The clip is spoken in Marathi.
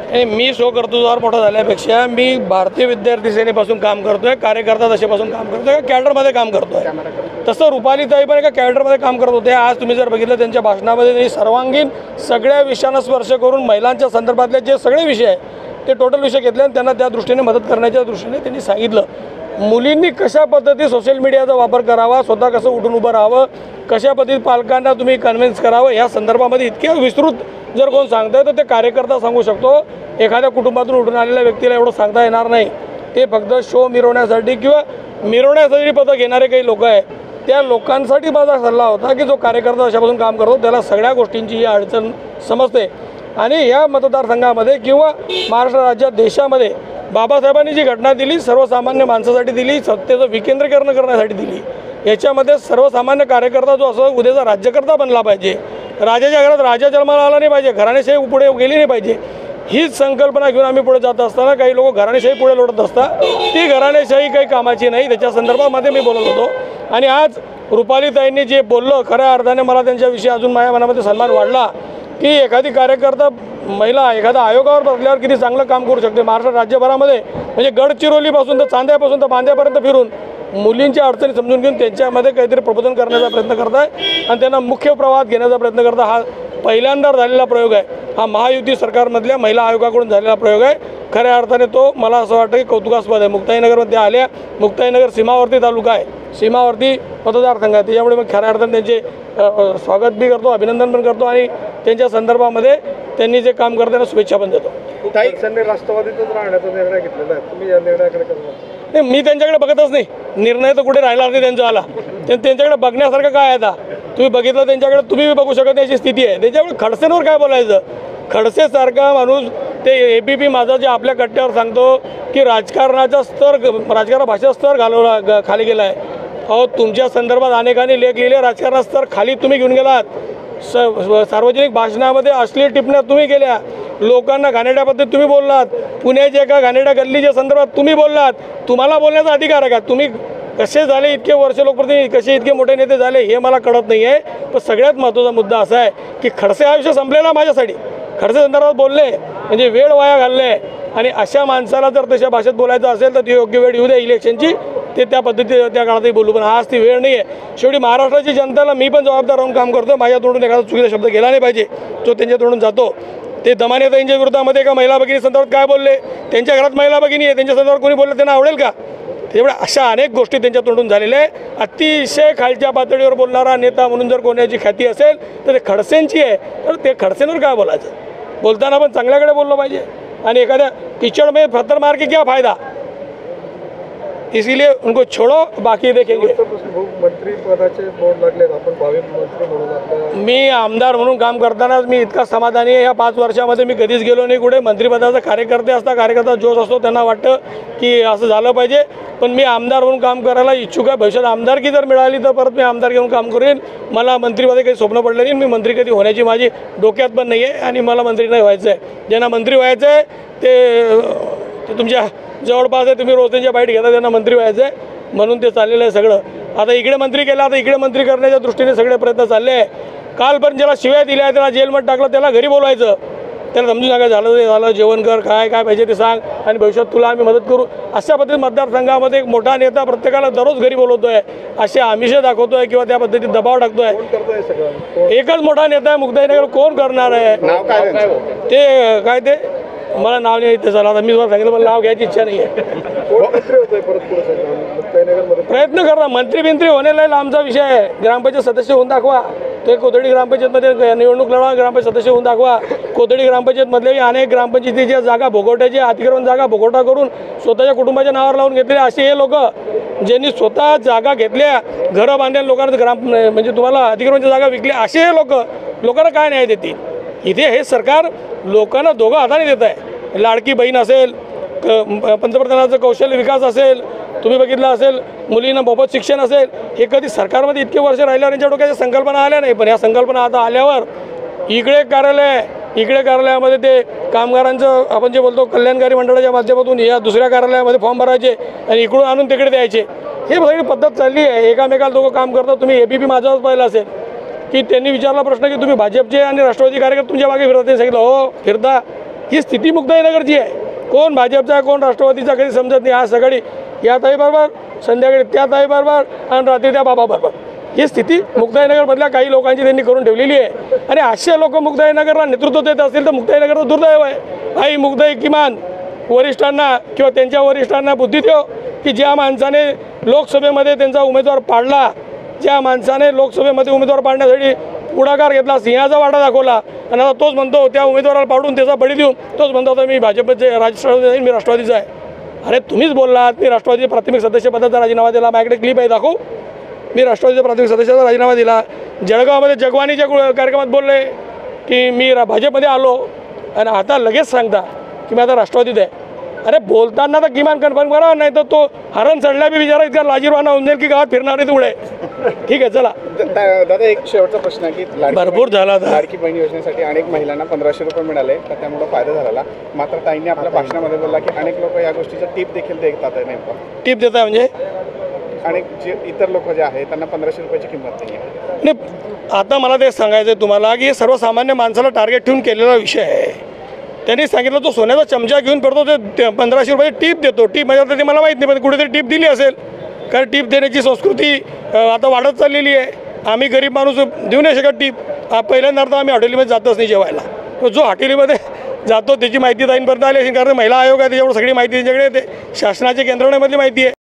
मी कर्तृत्वावर मोठा झाल्यापेक्षा मी भारतीय विद्यार्थी सेनेपासून काम करतोय, कार्यकर्ता दशेपासून काम करतोय, कॅडरमध्ये काम करतोय. तसं रुपालीताई पण एका कॅडरमध्ये काम करत होते. आज तुम्ही जर बघितलं त्यांच्या भाषणामध्ये त्यांनी सर्वांगीण सगळ्या विषयांना स्पर्श करून महिलांच्या संदर्भातले जे सगळे विषय आहे ते टोटल विषय घेतले आणि त्यांना त्या दृष्टीने मदत करण्याच्या दृष्टीने त्यांनी सांगितलं. मुलींनी कशा पद्धती सोशल मीडियाचा वापर करावा, स्वतः कसं उठून उभं राहावं, कशा पद्धतीत पालकांना तुम्ही कन्व्हिन्स करावं, या संदर्भामध्ये इतके विस्तृत जर कोण सांगतंय तर ते कार्यकर्ता सांगू शकतो. एखाद्या कुटुंबातून उठून आलेल्या व्यक्तीला एवढं सांगता येणार नाही. ते फक्त शो मिरवण्यासाठी किंवा मिरवण्यासाठी पदं घेणारे काही लोक आहेत, त्या लोकांसाठी माझा सल्ला होता की जो कार्यकर्ता अशापासून काम करतो त्याला सगळ्या गोष्टींची ही अडचण समजते. आणि या मतदारसंघामध्ये किंवा महाराष्ट्र राज्यात देशामध्ये बाबासाहेबांनी जी घटना दिली सर्वसामान्य माणसासाठी दिली, सत्तेचं विकेंद्रीकरण करण्यासाठी दिली. याच्यामध्ये सर्वसामान्य कार्यकर्ता जो असं उद्याचा राज्यकर्ता बनला पाहिजे, राजाच्या घरात राजा जन्माला आला नाही पाहिजे, घराणेशाही पुढे गेली नाही पाहिजे, हीच संकल्पना घेऊन आम्ही पुढे जात असताना काही लोक घराणेशाही पुढे लोटत असतात. ती घराणेशाही काही कामाची नाही. त्याच्या संदर्भामध्ये मी बोलत होतो. आणि आज रुपालीताईंनी जे बोललं खऱ्या अर्थाने मला त्यांच्याविषयी अजून माझ्या मनामध्ये सन्मान वाढला की एखादी कार्यकर्ता महिला एखादा आयोगावर बसल्यावर किती चांगलं काम करू शकते. महाराष्ट्र राज्यभरामध्ये म्हणजे गडचिरोलीपासून तर चांद्यापासून तर बांद्यापर्यंत फिरून मुलींच्या अडचणी समजून घेऊन त्यांच्यामध्ये काहीतरी प्रबोधन करण्याचा प्रयत्न करताय आणि त्यांना मुख्य प्रवाहात घेण्याचा प्रयत्न करता. हा पहिल्यांदा झालेला प्रयोग आहे. हा महायुती सरकारमधल्या महिला आयोगाकडून झालेला प्रयोग आहे. खऱ्या अर्थाने तो मला असं वाटतं की कौतुकास्पद आहे. मुक्ताईनगरमध्ये आल्या, मुक्ताईनगर सीमावर्ती तालुका आहे, सीमावर्ती मतदारसंघ आहे. त्याच्यामुळे मग खऱ्या अर्थाने त्यांचे स्वागत बी करतो, अभिनंदन पण करतो आणि त्यांच्या संदर्भामध्ये त्यांनी जे काम करताना शुभेच्छा पण देतो. राष्ट्रवादीतच राहण्याचा निर्णय घेतलेला आहे, तुम्ही या निर्णयाकडे नाही, मी त्यांच्याकडे बघतच नाही. निर्णय तर कुठे राहिला नाही त्यांचा आला. त्यांच्याकडे बघण्यासारखं काय आहे आता तुम्ही बघितलं त्यांच्याकडे, तुम्ही बघू शकत नाही अशी स्थिती आहे. त्याच्यामुळे खडसेंवर काय बोलायचं. खडसेसारखा माणूस ते ABP माझा जे आपल्या कट्ट्यावर सांगतो की राजकारणाचा स्तर, राजकारण भाषेचा स्तर खाली गेला आहे. अहो तुमच्या संदर्भात अनेकांनी लेख लिहिले, राजकारणाचा स्तर खाली तुम्ही घेऊन गेलात. सार्वजनिक भाषणामध्ये अश्लील टिप्पण्या तुम्ही केल्या, लोकांना घाणेरड्या पद्धतीत तुम्ही बोललात, पुण्याच्या एका घाणेरड्या गल्लीच्या संदर्भात तुम्ही बोललात. तुम्हाला बोलण्याचा अधिकार आहे का? तुम्ही कसे झाले इतके वर्ष लोकप्रतिनिधी, कसे इतके मोठे नेते झाले हे मला कळत नाही आहे. पण सगळ्यात महत्त्वाचा मुद्दा असा आहे की खडसे हा विषय संपलेला माझ्यासाठी. खडसे संदर्भात बोलले म्हणजे वेळ वाया घालले आणि अशा माणसाला जर तशा भाषेत बोलायचं असेल तर ती योग्य वेळ येऊ द्या इलेक्शनची, ते त्या पद्धतीने त्या काळातही बोलू. पण आज ती वेळ नाही आहे. शेवटी महाराष्ट्राची जनतेला मी पण जबाबदार राहून काम करतो. माझ्या तोंडून एखादा चुकीचा शब्द गेला नाही पाहिजे, जो त्यांच्या तोंडून जातो. ते दमानेताईंच्या विरोधामध्ये एका महिला भगिनी संदर्भात काय बोलले, त्यांच्या घरात महिला भगिनी आहे, त्यांच्या संदर्भात कोणी बोललं त्यांना आवडेल का? त्यामुळे अशा अनेक गोष्टी त्यांच्या तोंडून झालेल्या आहे. अतिशय खालच्या पातळीवर बोलणारा नेता म्हणून जर कोणाची ख्याती असेल तर ते खडसेंची आहे. तर ते खडसेंवर काय बोलायचं. बोलताना पण चांगल्याकडे बोललं पाहिजे. आणि एखाद्या कीचड़ में पत्थर मार के क्या फायदा, इसीलिए उनको छोड़ो, बाकी देखेंगे. मंत्री पदाचे बोर्ड लागले, आपण भावी मंत्री म्हणून मी आमदार म्हणून काम करतानाच मी इतका समाधानी आहे. या 5 वर्षामध्ये मी कधीच गेलो नाही कुठे. मंत्रिपदाचा कार्यकर्ते असतात, कार्यकर्ता जोश असतो, त्यांना वाटतं की असं झालं पाहिजे. पण मी आमदार म्हणून काम करायला इच्छुक आहे. भविष्यात आमदारकी जर मिळाली तर परत मी आमदार घेऊन काम करेन. मला मंत्रीपदी काही स्वप्न पडलं नाही. मी मंत्री कधी होण्याची माझी डोक्यात पण नाही आहे आणि मला मंत्री नाही व्हायचं आहे. ज्यांना मंत्री व्हायचं आहे ते तुमच्या जवळपास आहे, तुम्ही रोज त्यांच्या बाईट घेता, त्यांना मंत्री व्हायचं आहे म्हणून ते चाललेलं आहे सगळं. आता इकडे मंत्री केला, आता इकडे मंत्री करण्याच्या दृष्टीने सगळे प्रयत्न चालले आहे. कालपर्यंत ज्याला शिव्या दिल्या, त्याला जेलमध्ये टाकलं, त्याला घरी बोलवायचं, त्याला समजून सांगा झालं ते झालं, जेवण कर, काय काय पाहिजे ते सांग आणि भविष्यात तुला आम्ही मदत करू. अशा पद्धतीत मतदारसंघामध्ये एक मोठा नेता प्रत्येकाला दररोज घरी बोलवतो आहे, असे आमिष दाखवतो आहे किंवा त्या पद्धतीत दबाव टाकतो आहे. एकच मोठा नेता आहे मुक्ताईनगर, कोण करणार आहे ते काय ते मला नाव नाही येतं. चला आता मी तुम्हाला सांगितलं, मला नाव घ्यायची इच्छा नाही आहे. प्रयत्न करा. मंत्री होण्याला आमचा विषय आहे. ग्रामपंचायत सदस्य होऊन दाखवा. ते कोथळी ग्रामपंचायतमध्ये निवडणूक लढवा, ग्रामपंचायत सदस्य होऊन दाखवा. कोथळी ग्रामपंचायतमधले अनेक ग्रामपंचायतीच्या जागा भोगवट्याच्या अतिक्रमण जागा भोगवटा करून स्वतःच्या कुटुंबाच्या नावावर लावून घेतलेले असे हे लोक, ज्यांनी स्वतः जागा घेतल्या, घरं बांधल्या, लोकांना म्हणजे तुम्हाला अतिक्रमणच्या जागा विकल्या, असे हे लोकांना काय न्याय देतील. इथे हे सरकार लोकांना दोघं हाताने देत आहे. लाडकी बहीण असेल, पंतप्रधानाचं कौशल्य विकास असेल, तुम्ही बघितलं असेल मुलींना मोफत शिक्षण असेल, हे कधी सरकारमध्ये इतके वर्ष राहिल्यावर यांच्या डोक्याच्या संकल्पना आल्या नाही. पण या संकल्पना आता आल्यावर इकडे कार्यालयामध्ये ते कामगारांचं आपण जे बोलतो कल्याणकारी मंडळाच्या माध्यमातून या दुसऱ्या कार्यालयामध्ये फॉर्म भरायचे आणि इकडून आणून तिकडे द्यायचे, हे सगळी पद्धत चालली आहे. एकामेकाला दोघं काम करतात. तुम्ही ABP माझाच पाहिलं असेल की त्यांनी विचारला प्रश्न की तुम्ही भाजपचे आणि राष्ट्रवादी कार्यकर्ते तुमच्या मागे फिरतात. ते सांगितलं हो फिरता, ही स्थिती मुक्ताईनगरची आहे. कोण भाजपचा आहे कोण राष्ट्रवादीचा कधी समजत नाही. आज सकाळी या ताईबरोबर, संध्याकाळी त्या ताईबरोबर आणि रात्री त्या बाबाबरोबर. ही स्थिती मुक्ताईनगरमधल्या काही लोकांची त्यांनी करून ठेवलेली आहे. आणि 800 लोक मुक्ताईनगरला नेतृत्व देत असतील तर मुक्ताईनगरचं दुर्दैव आहे. आई मुक्ताई किमान वरिष्ठांना किंवा त्यांच्या वरिष्ठांना बुद्धी देव की ज्या माणसाने लोकसभेमध्ये त्यांचा उमेदवार पाडला, ज्या माणसाने लोकसभेमध्ये उमेदवार पाडण्यासाठी पुढाकार घेतला, सिंहाचा वाटा दाखवला आणि आता तोच म्हणतो त्या उमेदवाराला पाडून त्याचा बळी देऊन तोच म्हणतो आता मी भाजपचे राष्ट्रवादी जाईन, मी राष्ट्रवादीचा आहे. अरे तुम्हीच बोललात मी राष्ट्रवादीचे प्राथमिक सदस्यपदाचा राजीनामा दिला. माझ्याकडे क्लिप आहे, दाखवू. मी राष्ट्रवादीच्या प्राथमिक सदस्याचा राजीनामा दिला. जळगावमध्ये जगवानीच्या कार्यक्रमात बोलले की मी भाजपमध्ये आलो आणि आता लगेच सांगता की मी आता राष्ट्रवादीत आहे. अरे बोलताना तर किमान कन्फर्म करा, नाही तर तो हरण चढल्या बी विचारा इतका लाजीरवाना होऊन जाईल की गावात फिरणारे तेवढे. ठीक आहे, चला. दादा एक शेवटचा प्रश्न आहे की भरपूर झाला आता. लाडकी बहीण योजनेसाठी अनेक महिलांना 1500 रुपये मिळाले तर त्यामुळे फायदा झाला. मात्र ताईंनी आपल्या भाषणामध्ये बोलला की अनेक लोक या गोष्टीचा टीप देखील देतात. नेमकं टीप देताय म्हणजे अनेक जे इतर लोक जे आहेत त्यांना 1500 रुपयाची किंमत नाही आहे. नाही, आता मला ते सांगायचं आहे तुम्हाला की हे सर्वसामान्य माणसाला टार्गेट ठेवून केलेला विषय आहे. त्यांनी सांगितलं तो सोन्याचा चमचा घेऊन फिरतो, ते 1500 रुपये टीप देतो. टीप म्हणजे आता ते मला माहीत नाही, पण कुठेतरी टीप दिली असेल. कारण टीप देण्याची संस्कृती आता वाढत चाललेली आहे. आम्ही गरीब माणूस देऊ नाही शकत टीप. पहिल्यांदा तर आम्ही हॉटेलमध्ये जातच नाही जेवायला. तो जो हॉटेलीमध्ये जातो त्याची माहिती ताईंपर्यंत आली असेल, कारण महिला आयोग आहे त्याच्यावर सगळी माहिती त्यांच्याकडे येते. शासनाच्या यंत्रणेमधली माहिती आहे.